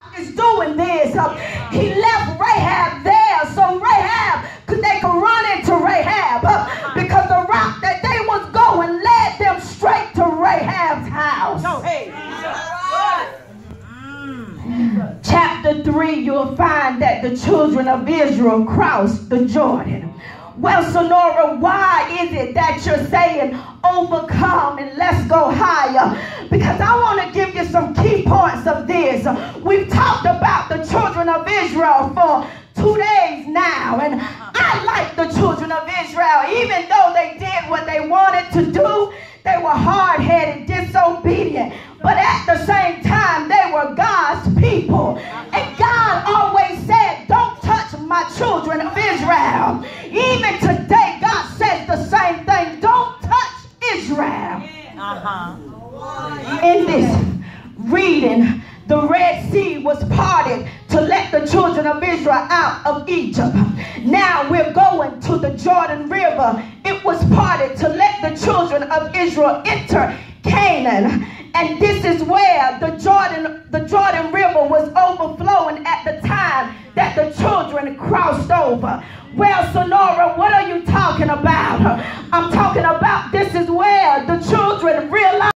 is doing this. He left Rahab there so they could run into Rahab because the route that they was going led them straight to Rahab's house. Chapter 3, you'll find that the children of Israel crossed the Jordan. Well, Sonora, why is it that you're saying overcome and let's go higher? Because I want to give you some key points of this. We've talked about the children of Israel for 2 days now, and I like the children of Israel. Even though they did what they wanted to do, they were hard-headed, disobedient, but at the same time, they were God's people. And God always said, don't touch my children of Israel. Even today, God says the same thing. Don't touch Israel. In this reading, the Red Sea was parted to let the children of Israel out of Egypt. Now we're going to the Jordan River. It was parted to let the children of Israel enter Canaan. And this is where the Jordan River was overflowing at the time that the children crossed over. Well, Sonora, what are you talking about? I'm talking about this is where the children realized